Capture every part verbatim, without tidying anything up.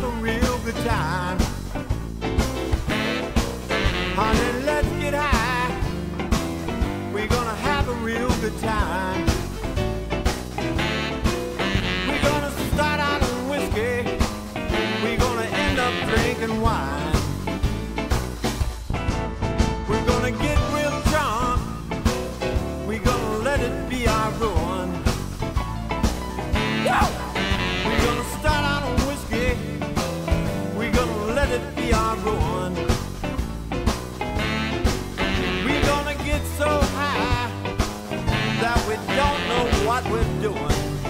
have a real good time. Honey, let's get high. We're gonna have a real good time. We're gonna start out on whiskey. We're gonna end up drinking wine. We're gonna get real drunk. We're gonna let it be our ruin. We're gonna start out on whiskey. We're gonna let it be our ruin. We're gonna get so high that we don't know what we're doing.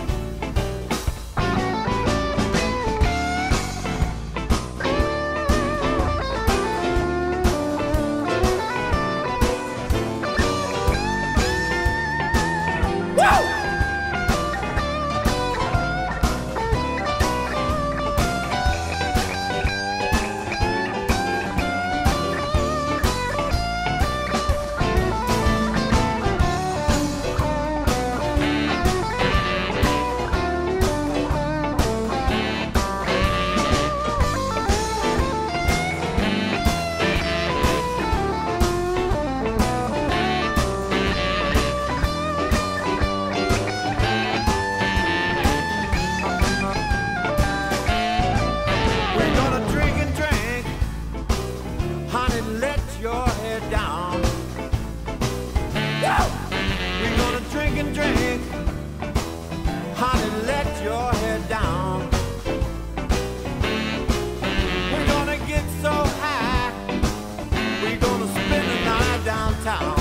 Your head down. We're gonna drink and drink. Honey, let your head down. We're gonna get so high. We're gonna spend the night downtown.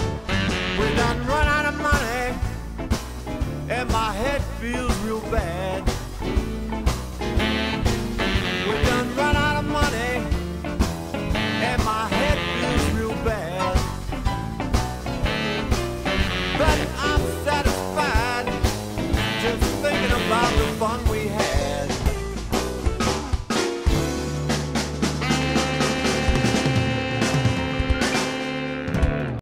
My head feels real bad.